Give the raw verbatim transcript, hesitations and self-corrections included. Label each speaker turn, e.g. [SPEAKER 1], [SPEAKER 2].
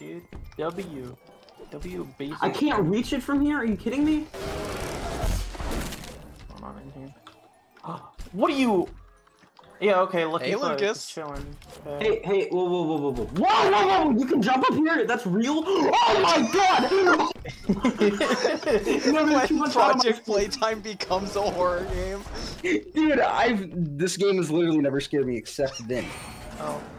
[SPEAKER 1] dude. W. W basic.
[SPEAKER 2] I can't reach it from here. Are you kidding me?
[SPEAKER 1] What's going on in here? What are you? Yeah, okay, look.
[SPEAKER 3] Hey, Lucas.
[SPEAKER 1] Chilling. Okay.
[SPEAKER 2] Hey, hey, whoa, whoa, whoa, whoa, whoa, whoa, whoa, whoa! You can jump up here. That's real. Oh my god! No, there's too
[SPEAKER 3] When
[SPEAKER 2] much out of my-
[SPEAKER 3] Project Playtime becomes a horror game.
[SPEAKER 4] Dude, I've this game has literally never scared me except then.
[SPEAKER 1] Oh.